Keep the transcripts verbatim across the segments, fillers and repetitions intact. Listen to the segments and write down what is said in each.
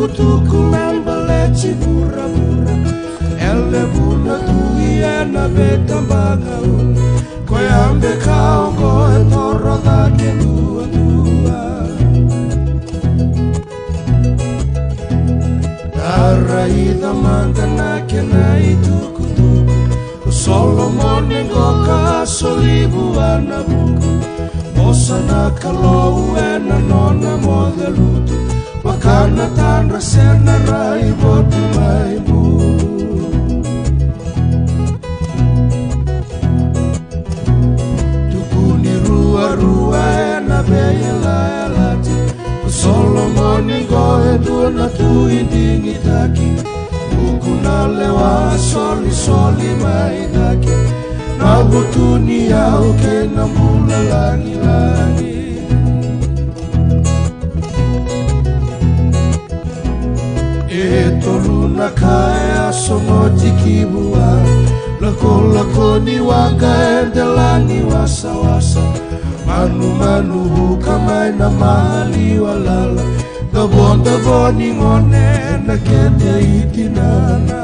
tuku membele cibura-bura ele buna tuiena betambangau koe ambe kau koe toro dake dua-dua Araida mantana kena tuku-tuku Solomon ngoka solibu anabuku Osana kalau ena nona modelutu Makana tanra sena rai botu maibu Tukuni rua-rua ena beya-layalati Solomon ngoe duna tu indingi taki Buku na lewa soli-soli mai taki Na butuni au ke na mula langi-langi E toluna kae asongo tikibua Lako-lako ni waka endelani wasa-wasa Manu-manu hukamai na mahali walala Dabon-dabon ni ngone na kete itinana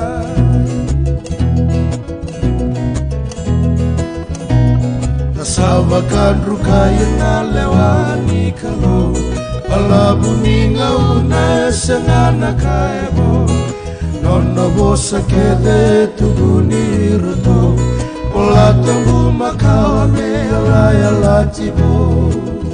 Tasawakan rukaya na lewani kalau Palabuni ngauna sengana kaebo Nona bosa kete tuguni ruto Ola tunggu makawa melaya latibo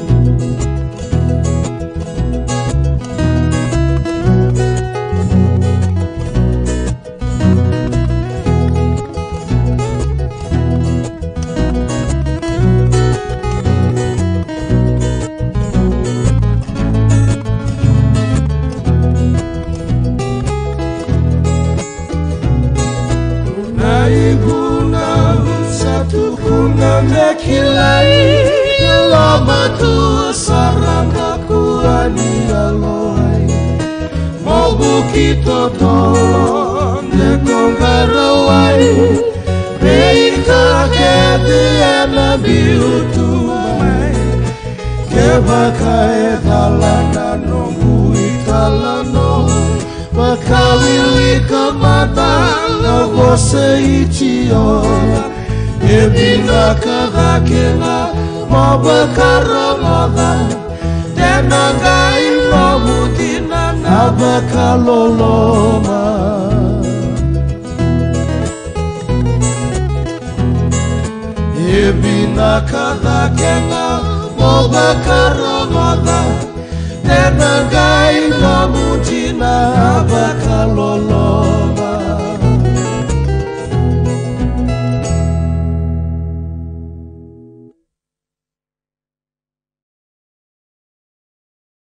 Kilai lama tua sarang aku ani aloi mau buki tolong dekong karawai beika kete ana biutu mai kebakai talana nongui talano makawili kamata logo seichio Ebina kadakela mabakaromoda Denangai mabutina nabakaloloma Ebina kadakela mabakaromoda Denangai mabutina nabakaloloma